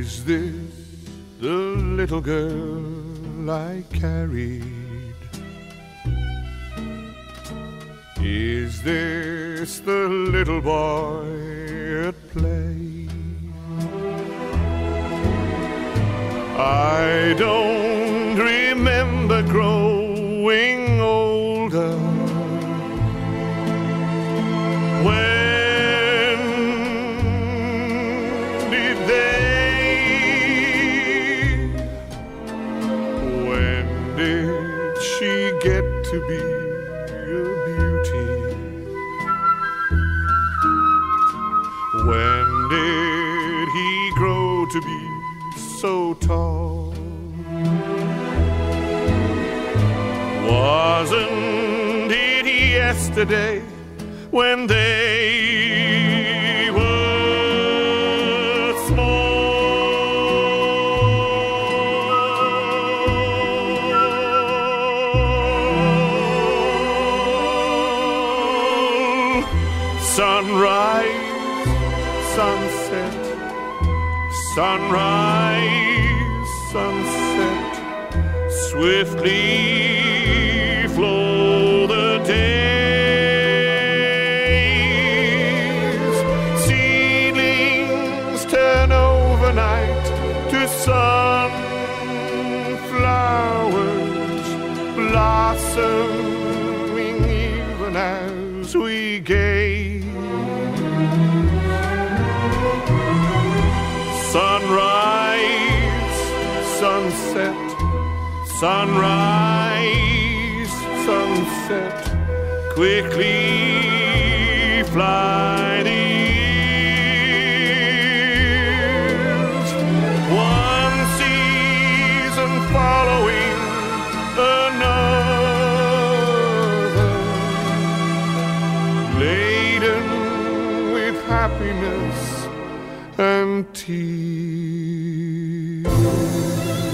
Is this the little girl I carried? Is this the little boy at play? I don't remember growing older. When did she get to be a beauty? When did he grow to be so tall? Wasn't it yesterday when they were small? Sunrise, sunset, sunrise, sunset, swiftly flow the days. Seedlings turn overnight to sunflowers, blossoming even as we gaze. Sunrise, sunset, sunrise, sunset, quickly fly the years. One season following another, laden with happiness and tears.